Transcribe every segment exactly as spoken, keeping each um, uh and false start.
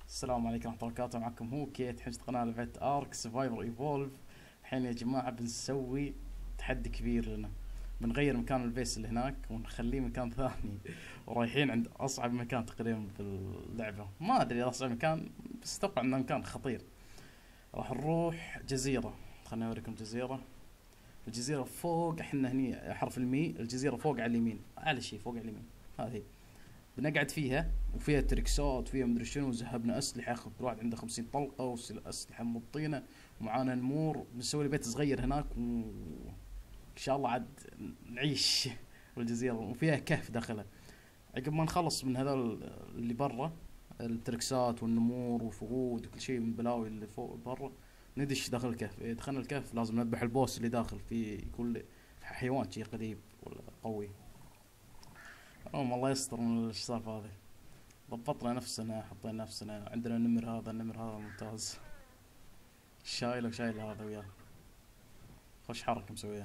السلام عليكم ورحمة الله وبركاته. معكم هو كيت حجة قناة لعبة ارك سرفايفر ايفولف. الحين يا جماعة بنسوي تحدي كبير لنا. بنغير مكان البيس اللي هناك ونخليه مكان ثاني ورايحين عند اصعب مكان تقريبا باللعبة. ما ادري اصعب مكان، بس اتوقع انه مكان خطير. راح نروح جزيرة. خليني اوريكم جزيرة. الجزيرة فوق، احنا هني حرف المي. الجزيرة فوق على اليمين، اعلى شيء فوق على اليمين. هذه بنقعد فيها، وفيها تريكسات، وفيها مدري شنو. وذهبنا اسلحه، كل واحد عنده خمسين طلقه واسلحه مبطينه. ومعانا نمور. بنسوي لي بيت صغير هناك، وان شاء الله عاد نعيش بالجزيره. وفيها كهف داخلها. عقب ما نخلص من هذول اللي برا، التريكسات والنمور والفقود وكل شيء من بلاوي اللي فوق برا، ندش داخل الكهف. إذا دخلنا الكهف لازم نذبح البوس اللي داخل فيه. يكون حيوان شي قريب ولا قوي. اللهم الله يستر من السالفه هذه. ضبطنا نفسنا، حطينا نفسنا. عندنا النمر هذا، النمر هذا ممتاز. شايله وشايل هذا وياه. خوش حركة مسويها،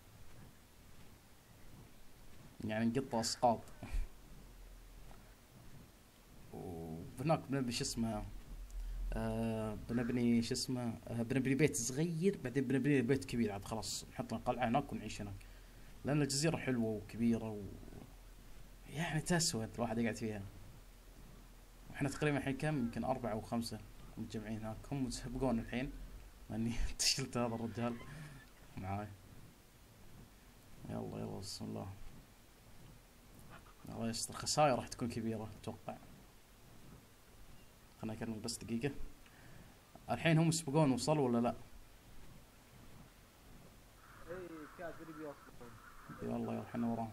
يعني نقطع اسقاط. وهناك بنبني شو اسمه. آه بنبني شو اسمه. آه بنبني بيت صغير، بعدين بنبني بيت كبير عاد خلاص نحط قلعة هناك ونعيش هناك. لأن الجزيرة حلوة وكبيرة و يعني تسوى الواحد يقعد فيها. احنا تقريبا الحين كم، يمكن أربعة أو خمسة متجمعين هناك. هم سبقون الحين لأني تشلت هذا الرجال معاي. يلا يلا بسم الله. الله يستر. خسائر راح تكون كبيرة اتوقع. خلنا نكمل بس دقيقة. الحين هم يسبقون، وصلوا ولا لا؟ اي كاد قريب يوصلون. يلا يلا احنا وراهم.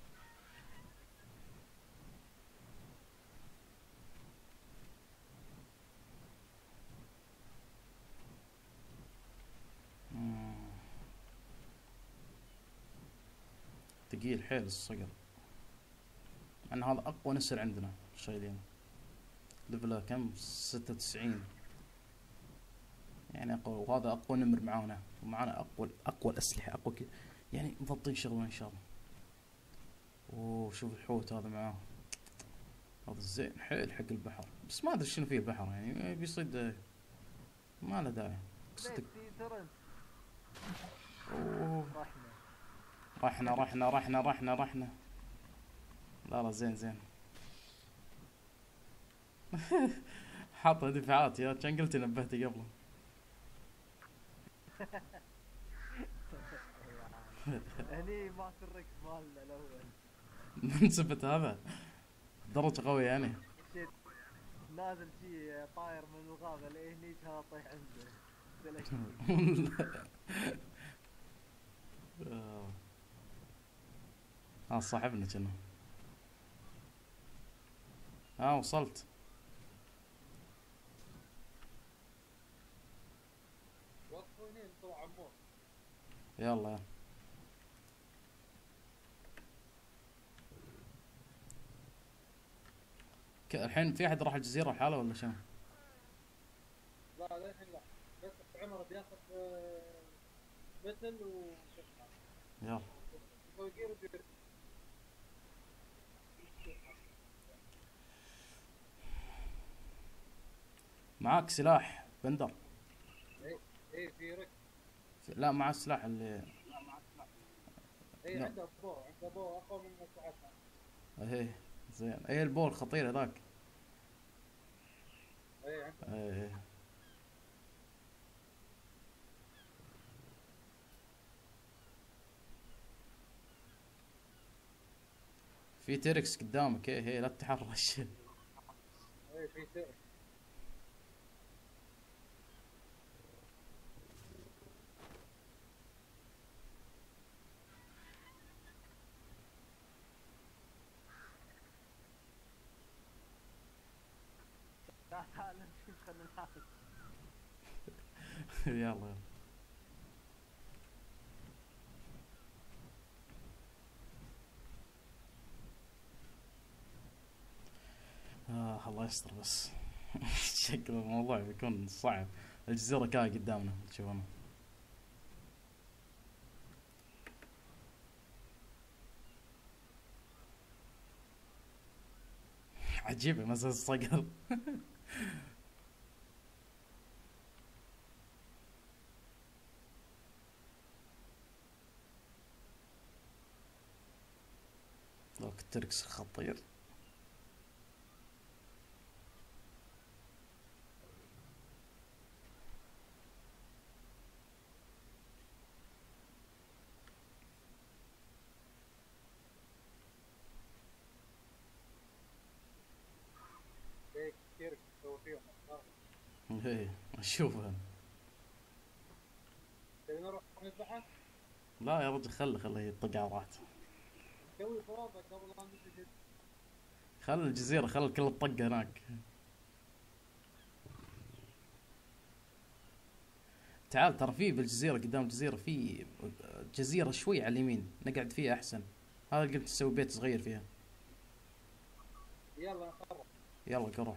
مم. ثقيل حيل الصقر. ان هذا اقوى نسر عندنا شايلين. ليفله كم؟ ستة وتسعين. يعني اقوى، وهذا اقوى نمر معانا. ومعانا اقوى اقوى الاسلحة، اقوى كذا. يعني مضبطين شغلنا ان شاء الله. اوه شوف الحوت هذا معاه. هذا زين حيل حق البحر، بس ما ادري شنو فيه البحر، يعني بيصيد. ما له داعي. بيت صدق. في ترنت. اوه. رحنا. رحنا رحنا رحنا رحنا رحنا. لا لا زين زين. حاطه دفاعات، يا كان قلت نبهتي قبل. هني مات الركس مالنا الاول. منسبة هذا درجة قوية يعني. شيت نازل شي طاير من الغابة لهني كان طيح عنده. دلشني. ها صاحبنا كنا. ها وصلت. وقفوا هني طلع عمور. يلا يلا. ك- الحين في احد راح الجزيرة لحاله ولا شنو؟ لا للحين لا. بس عمر بياخذ مثل وش اسمه. يلا. يسوي جير وبير. معاك سلاح بندر؟ اي اي في ركس. لا مع السلاح اللي. اي لا. عنده بو عنده بو اقوى من مساعدنا. ايه زين. ايه البول خطير هذاك. اي عنده. ايه ايه. في تيركس قدامك. ايه ايه لا تتحرش. اي في سير. تعال تعال نمشي خلينا نحاول. يلا يلا. آه الله يستر بس. شكل الموضوع بيكون صعب. الجزيرة كاي قدامنا تشوفونها. عجيبة مساس الصقر. تركس خطير. ليك كثير تسوي فيهم أفكار. ايه اشوفها. تبي نروح نذبحه؟ لا يا رجل خله خله يطق على راحته. نسوي فوضى قبل لا نجي. خل الجزيرة خل كل الطقة هناك. تعال ترى في بالجزيرة قدام الجزيرة في جزيرة شوي على اليمين نقعد فيها أحسن. هذا قلت تسوي بيت صغير فيها. يلا نقرب. يلا قروح.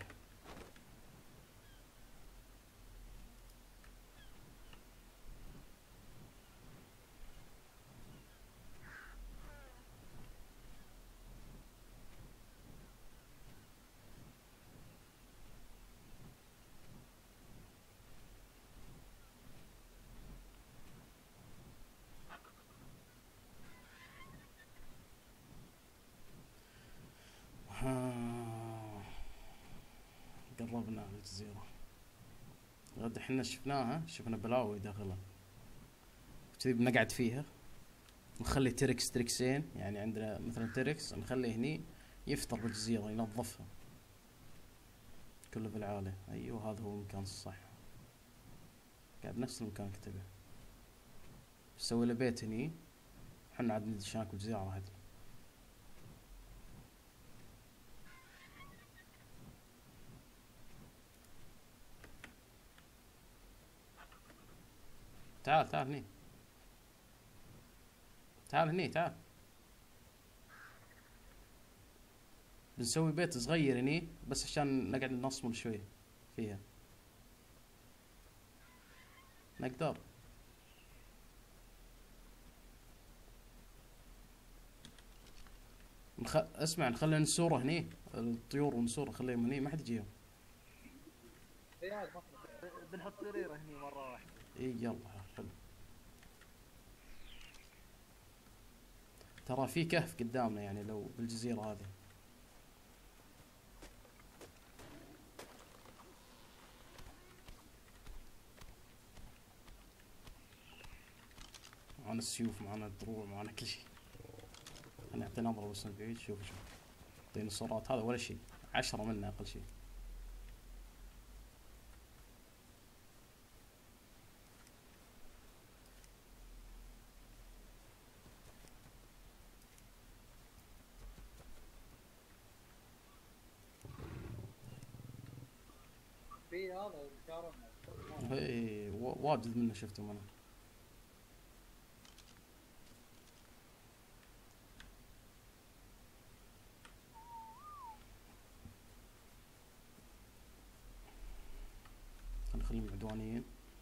قربنا الجزيرة. غد احنا شفناها شفنا بلاوي داخلها. كذي بنقعد فيها. نخلي تركس تركسين يعني عندنا مثلا تركس نخليه هني يفطر بالجزيرة ينظفها. كله بالعالي. ايوه هذا هو المكان الصح. قاعد نفس المكان كتبه. بسوي له بيت هني. حنا عاد ندش هناك بالجزيرة راحتنا. تعال تعال هني. تعال هني تعال. بنسوي بيت صغير هني بس عشان نقعد نصمل شوي فيها. نقدر. نخ... اسمع نخلي نسورة هني. الطيور ونسورة خليهم هني ما حد يجيهم. اي عاد بنحط سريرة هني مرة واحدة. اي يلا حلو. ترى في كهف قدامنا يعني لو بالجزيرة هذه. معنا السيوف معنا الدروع معنا كل شيء. خلينا نعطي نظرة بس من بعيد. شوف شوف الديناصورات هذا ولا شيء. عشرة منا أقل شيء. في هذا الكارم. اي واجد منه شفتهم انا. خلينا نخليهم عدوانيين.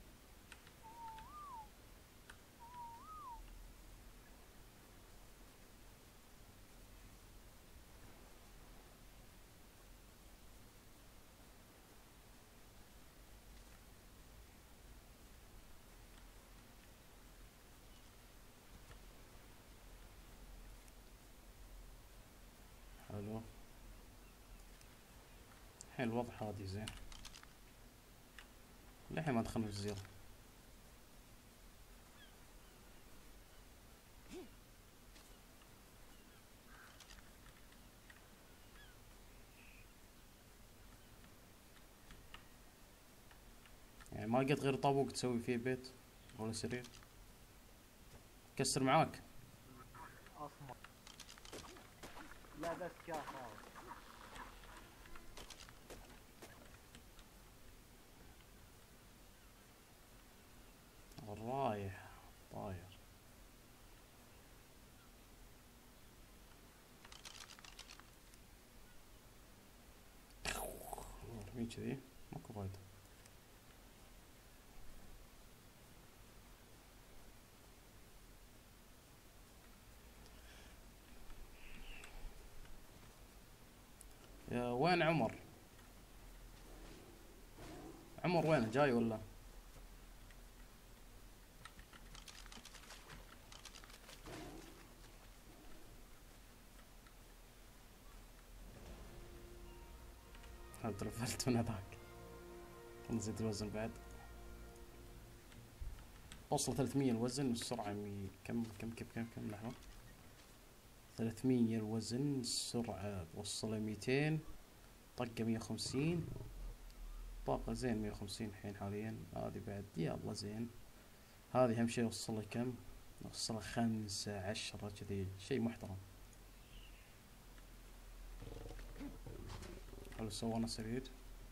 حلو. الحين الوضع هادي زين. للحين ما دخلنا الجزيرة. يعني ما لقيت غير طابوق تسوي فيه بيت ولا سرير. كسر معاك. اصمت. لا بس كاف هذا. رايح طاير. ارمي كذي ماكو فايدة. يا وين عمر؟ عمر وين جاي ولا؟ ترفلت من هذاك. نزيد الوزن بعد. وصل ثلاثمية الوزن والسرعة مي... كم كم كم كم كم لحظة. ثلاثمية الوزن، السرعة وصل ميتين، طقة مية وخمسين، طاقة زين مية وخمسين الحين حاليا. هذه بعد يلا زين. هذه أهم شي وصلها كم؟ وصلها خمسة عشرة كذي، شي محترم. حلو سوينا سرير.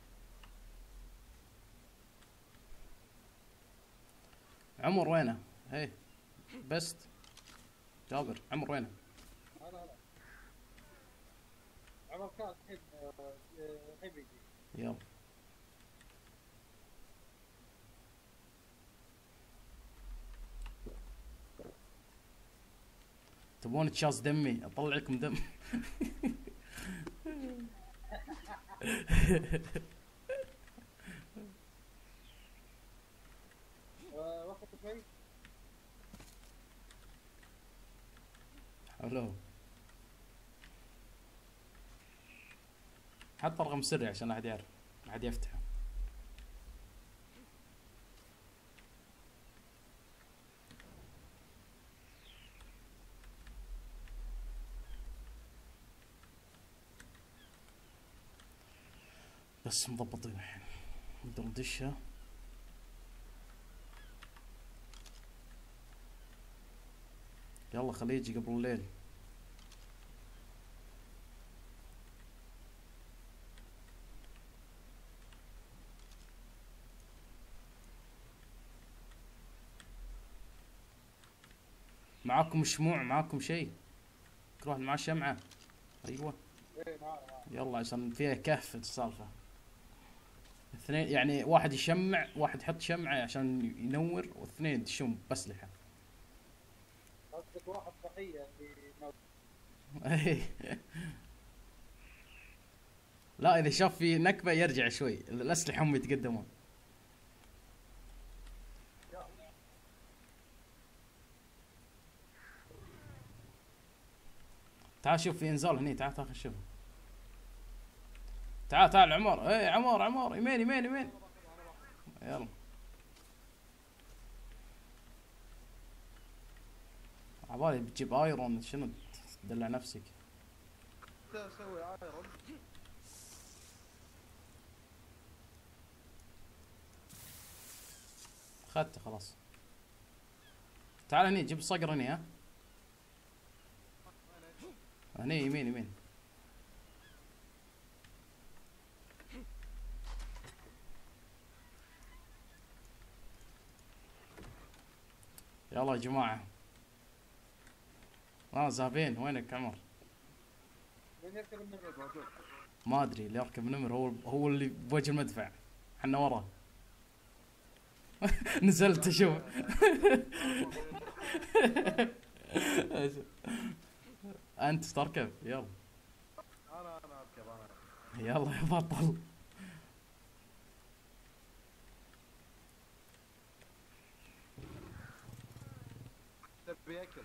عمر وينه؟ هي بست جابر، عمر وينه؟ لا لا لا عمر كان الحين الحين بيجي. يلا تبون تشاز دمي اطلع لكم دم. وقت شوي. حلو. حط رقم سري عشان لا احد يعرف، لا احد يفتحه. بس مضبطين الحين. نقدر ندشها. يلا خليه يجي قبل الليل. معاكم شموع؟ معاكم شيء؟ كل واحد معاه شمعة. ايوه ايه معنا معنا. يلا عشان فيها كهف السالفة. اثنين يعني، واحد يشمع، واحد يحط شمعة عشان ينور، واثنين يدشون بأسلحة. قصدك واحد ضحية اللي موت. لا اذا شاف في نكبة يرجع شوي، الأسلحة هم يتقدمون. تعال شوف في انزال هني، تعال تاخذ شوف. تعال تعال عمر، اي عمر عمر يمين يمين يمين. يلا عبالي بتجيب ايرون، شنو تدلع نفسك؟ تسوي ايرون. اخذته خلاص. تعال هني جيب الصقر هني. ها هني يمين يمين. يلا يا جماعة. اه زابين وينك عمر؟ من يركب النمر موجود. ما ادري، اللي يركب نمر هو هو اللي بوجه المدفع، حنا وراه. نزلت اشوف. انت تركب يلا. انا انا اركب انا. يلا يا بطل. تبي اكل؟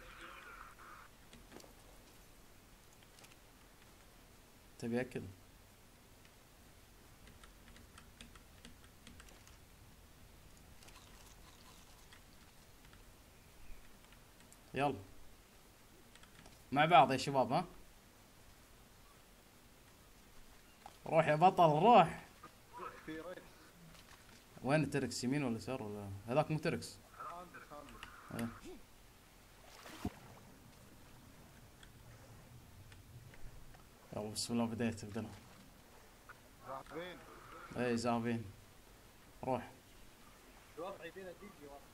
تبي اكل؟ يلا مع بعض يا شباب. ها روح يا بطل روح. في ريكس. وين تركس؟ يمين ولا يسار ولا هذاك؟ مو تركس. عندك عندك. ايه. يلا بسم الله بديت بدنا. راحبين. اي زابين. روح. الوضع يبينا تيجي وضع.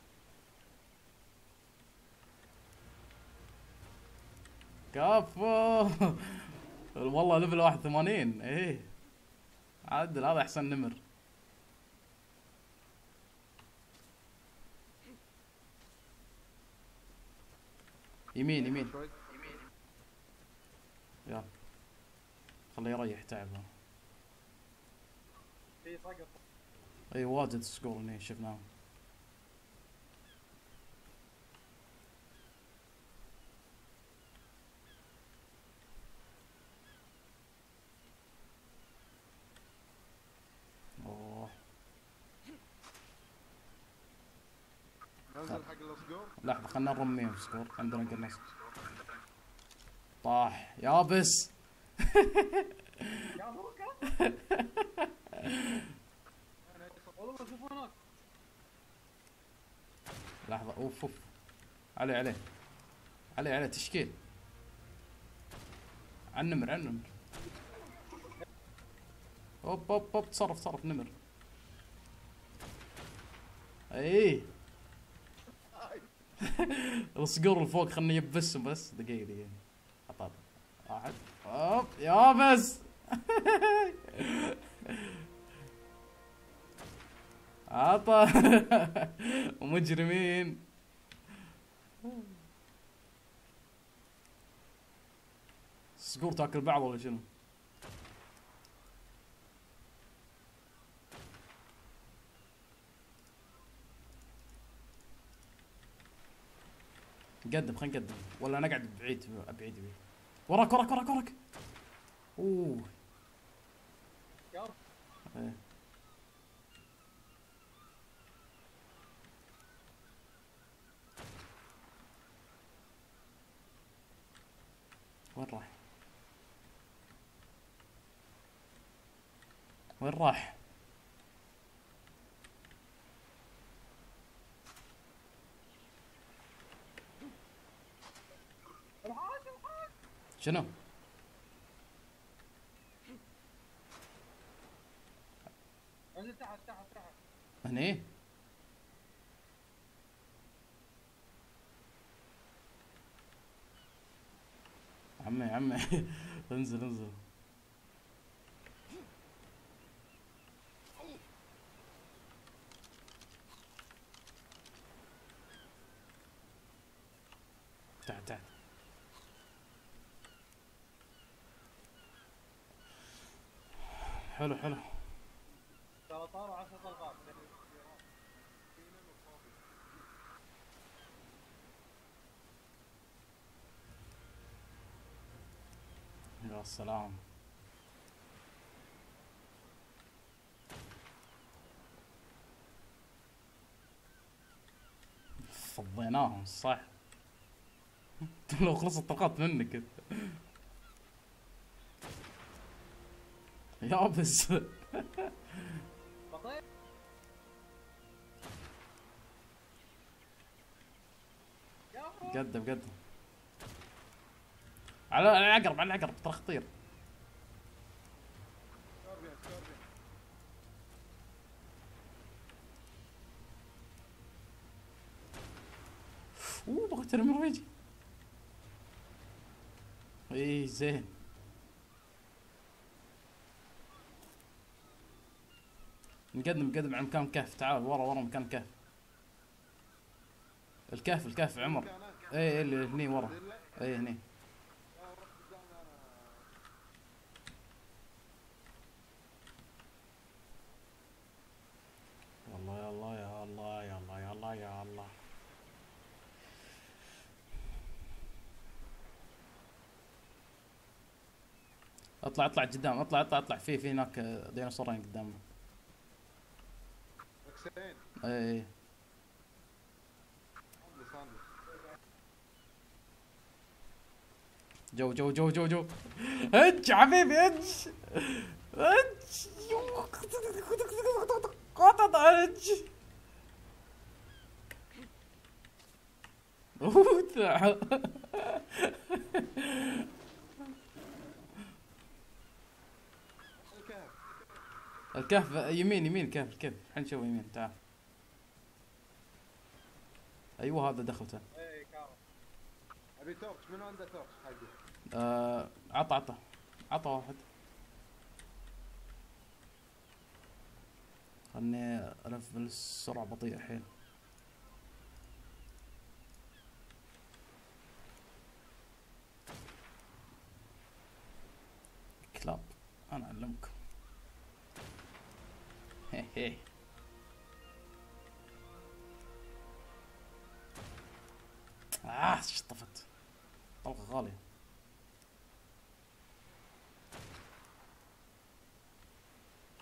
كفو. والله ليفل واحد وثمانين. ايه عدل، هذا احسن نمر. يمين يمين. شوي. يلا خليه يريح تعبه. في صقر. اي واجد سكور هني شفناه. الصقور؟ لحظة خلنا نرميهم سكور، عندنا قناص. طاح يابس. يا بوكا انا يصل. والله شوف هناك. لحظة اوف اوف. عليه عليه عليه عليه تشكيل. عن نمر عن نمر. هوب هوب هوب تصرف تصرف نمر. ايه. الصقور اللي فوق خلني يبسهم بس دقيقة دقيقة. حط واحد هوب يا بس. عطا. ومجرمين. الصقور تاكل بعض ولا شنو؟ نقدم خلينا نقدم ولا نقعد بعيد بعيد بعيد. وراك وراك وراك وراك. اوه. يا ايه. وين راح؟ وين راح؟ الحاج الحاج. شنو؟ انزل تحت تحت تحت. هني؟ عمي عمي. انزل انزل. تحت تحت. حلو حلو. ترى طاروا عشر طلقات. يا سلام. فضيناهم صح. لو خلصت طلقات منك. يابس. بطيء. يا بوكا. قدم قدم. على العقرب على العقرب ترى خطير. سكوربيون سكوربيون. اوه بغيت ارمي الريجي. ايه زين. نقدم نقدم على مكان كهف. تعال ورا ورا مكان كهف. الكهف الكهف عمر. ايه ايه اللي هني ورا. ايه هني. والله يا الله يا الله يا الله يا الله يا الله. اطلع اطلع قدام. اطلع اطلع اطلع في في هناك ديناصورين قدامنا. ركسين. ايه ايه. ساندلس ساندلس. جو جو جو جو جو. هج حبيبي هج. هج. قطط هج. اوه. الكهف. الكهف يمين يمين. كهف الكهف الحين شوف يمين. تعال. ايوه هذا دخلته. ايه كارو. ابي تورش. منو عنده تورش حقي؟ آه عطى عطى عطى واحد. خلني الف بالسرعة بطيئة حيل. كلاب انا اعلمكم. هي هي. آه شطفت. طلقة غالية.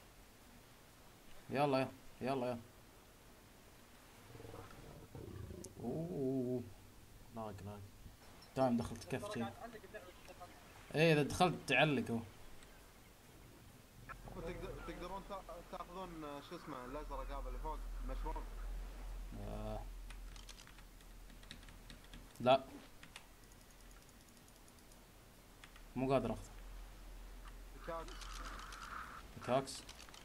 يلا يلا يلا يلا. اوه لاق لاق دايم دخلت كف شي. ايه اذا دخلت تعلق هو. وتقدر تقدرون تا- تاخذون آه، شو اسمه الازرق هذا اللي فوق مشروع. آه. لا مو قادر اخذ كاك كاكس.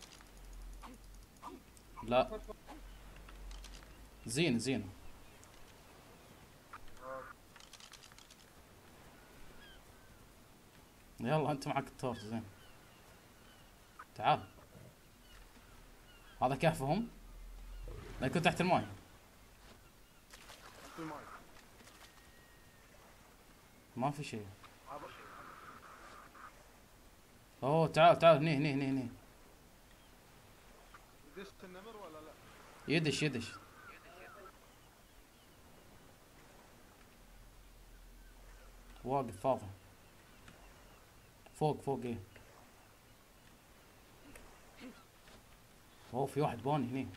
لا زين زين. يلا انت معك التورس زين. تعال هذا كهفهم. لا يكون تحت الماي. في الماي. ما في شيء. هذا اوه تعال تعال هني هني هني هني. يدش النمر ولا لا؟ يدش يدش. واقف فاضي. فوق فوق ايه. اوه في واحد باني هني.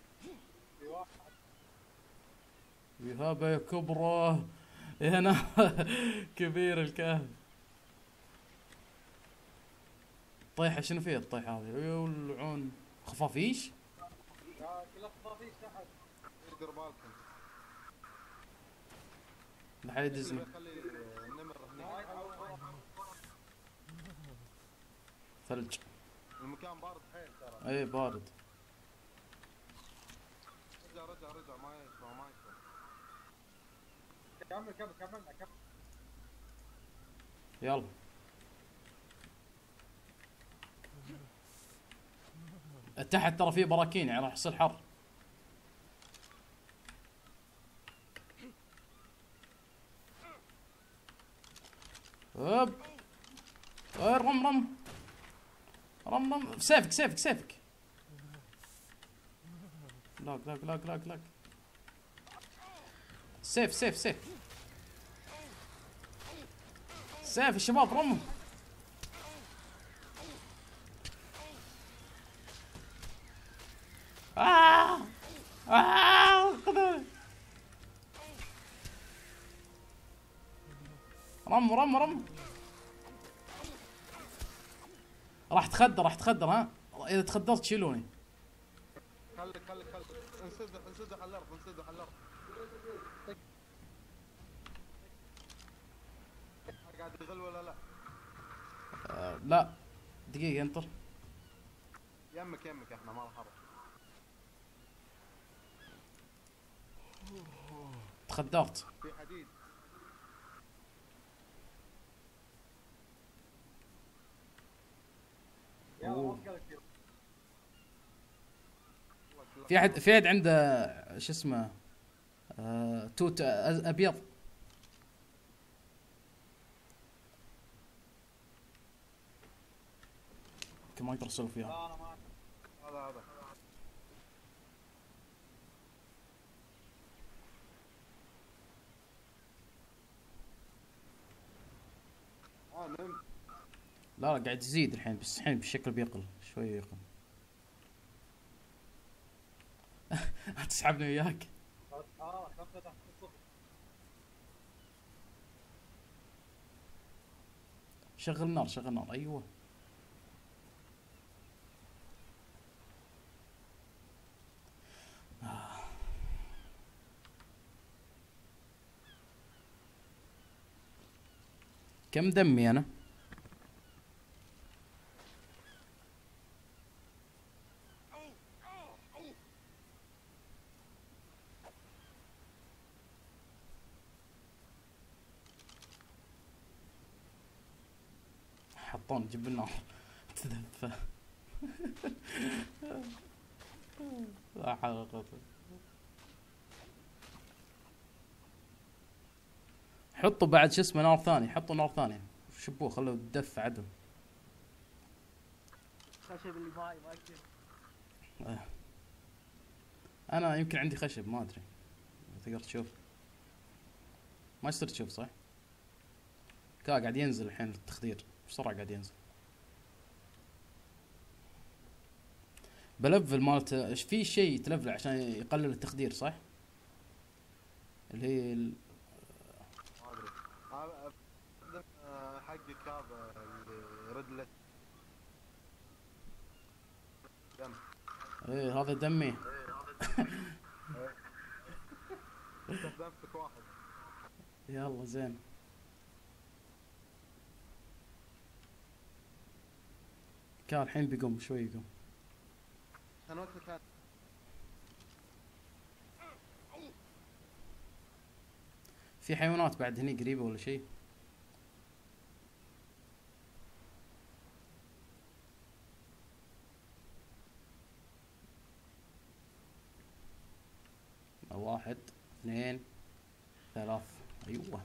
يهابه يا كبره. هنا كبير الكهف. طيحه شنو فيها الطيحه هذه؟ يولعون خفافيش. كلها خفافيش تحت. دير بالكم. لا حد يدزني. خلي النمر هني. ثلج. المكان بارد حيل ترى. اي بارد. رجع رجع رجع ما يسمع ما يسمع. كمل كمل كمل كمل. يلا تحت ترى في براكين يعني راح يصير حر. هوب إيه، رم رم رم رم سيفك سيفك سيفك. لاق لاق لاق لاق لاق. سيف سيف سيف سيف الشباب رموا. آه آه خذوه. رم رم رم. راح تخدر راح تخدر ها. اذا تخدرت شيلوني. خليك خليك خليك انسدح انسدح على الارض انسدح على الارض. قاعد يغل ولا لا؟ آه لا دقيقة انطر. يمك يمك احنا ما راح نروح. تخدرت. في حديد. يلا أوه. وصلت كذا. في احد في احد عنده شو اسمه آه توت أز- ابيض. يمكن ما يقدر يسوي فيها. لا انا ما هذا هذا. اه نمت. لا لا قاعد يزيد الحين بس الحين بالشكل بيقل شوي يقل. تسحبني وياك. اه خمسة تحت الصفر. شغل نار شغل نار ايوه. آه. كم دمي انا؟ حطون جيب النار تدفى. لا حول ولا قوة. حطوا بعد شو اسمه نار ثاني. حطوا نار ثانية شبوه خلوه تدفى عدل. خشب اللي معي ما يكفي. آه. انا يمكن عندي خشب ما ادري. تقدر تشوف. ما يصير تشوف صح؟ كا قاعد ينزل الحين التخدير بسرعة قاعد ينزل. بلفل مالته ايش في شيء تلفله عشان يقلل التخدير صح؟ اللي هي ال... ما ادري. آه، آه، حقك هذا اللي ردلت دم. ايه هذا دمي. استخدمتك واحد. يلا زين. كان الحين بيقوم شوي يقوم. كان وقتها كان في حيوانات بعد هني قريبة ولا شيء؟ واحد اثنين ثلاث. ايوه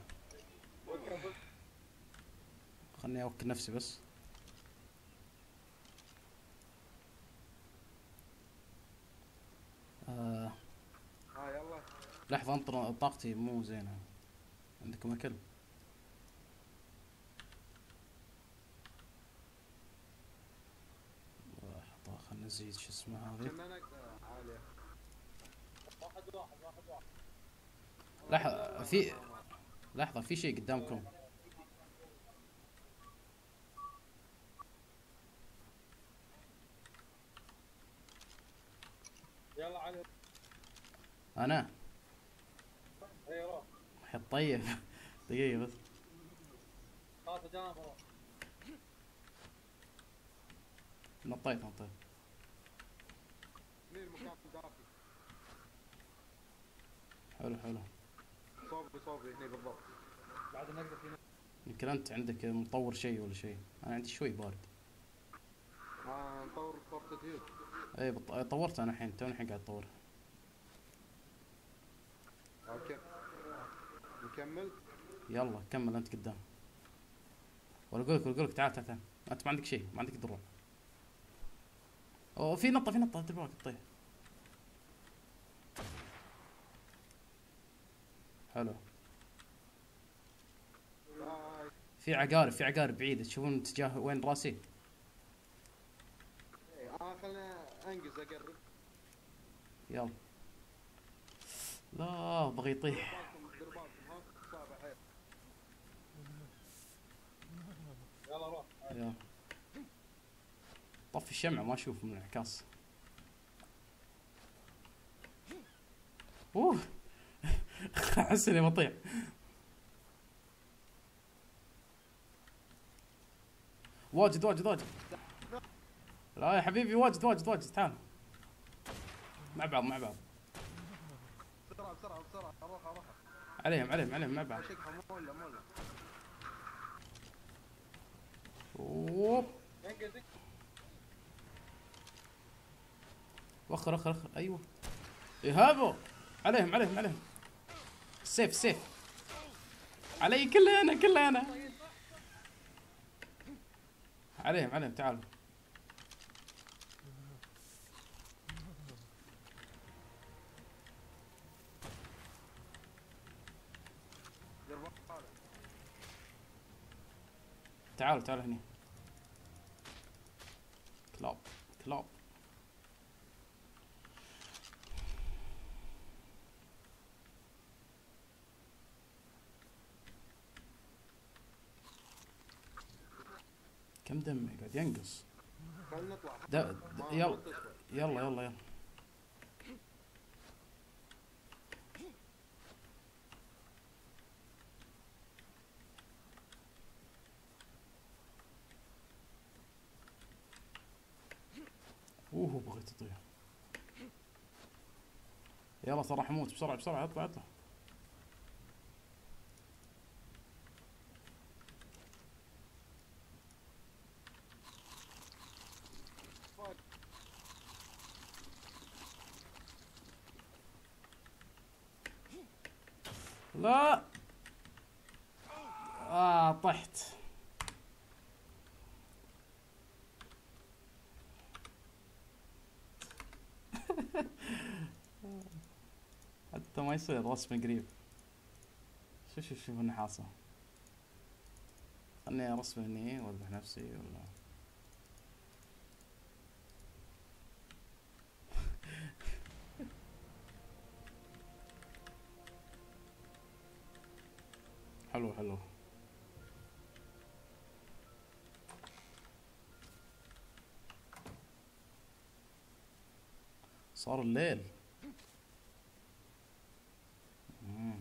خلني اوكل نفسي بس. آه. اه يلا. لحظة انطر طاقتي مو زينة. عندكم اكل؟ لحظة خلنا نزيد شو اسمه هذه. كنا نقدر عالية. واحد واحد واحد واحد. لحظة في لحظة في شيء قدامكم. يلا علي. انا اي روح. طيب دقيقة بس. هات جنب روح. نطيت نطيت. مين المكان دافي؟ حلو حلو. صوبي صوبي هني بالضبط. بعد نقدر فينا. يمكن انت عندك مطور شيء ولا شيء. انا عندي شوي بارد. آه نطور فورتيتيود. اي بط... طورت انا الحين توني الحين قاعد اطور. اوكي. نكمل. يلا كمل انت قدام. ولا اقول لك اقول لك تعال تعال تعال. انت ما عندك شيء ما عندك دروع. اوه في نطة في نطة انت بالك طيب. حلو. باي. في عقارب في عقارب بعيدة تشوفون اتجاه وين راسي. اه خلنا انقز اقرب. يلا. لا بغى يطيح. دير بالكم ها صعبة حيل. يلا روح. يلا. طفي الشمعة ما اشوف من الانعكاس. اوه احس اني بطيح. واجد واجد واجد. لا يا حبيبي واجد واجد واجد تعال. مع بعض مع بعض. بسرعة بسرعة بسرعة اروح اروح. عليهم عليهم عليهم مع بعض. اشيكها مولا مولا. اوه انقز. وخر وخر وخر ايوه. يهابوا عليهم عليهم عليهم. سيف سيف. علي كله انا كله انا. عليهم عليهم تعالوا. دير بالك. تعالوا تعالوا هني. كلاب كلاب. كم دمي قاعد ينقص. خلنا نطلع. دا ما- دا ما يلا تسوى. يلا يلا يلا. اوه بغيت اطير. يلا ترى حموت بسرعة بسرعة اطلع اطلع. لا آه طحت. حتى ما يصير رسم قريب. شوف شوف شوف النحاسة. خلني ارسم هني واذبح نفسي ولا. حلو حلو. صار الليل. مم.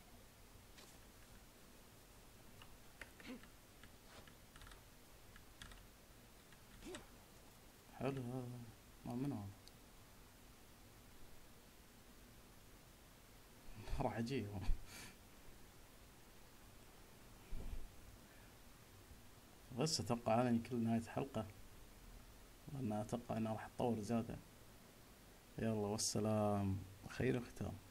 حلو هذا. ما من هذا راح اجيه. بس اتوقع هذا كل نهاية الحلقة، لان اتوقع انها راح تطول زيادة. يلا والسلام، خير ختام.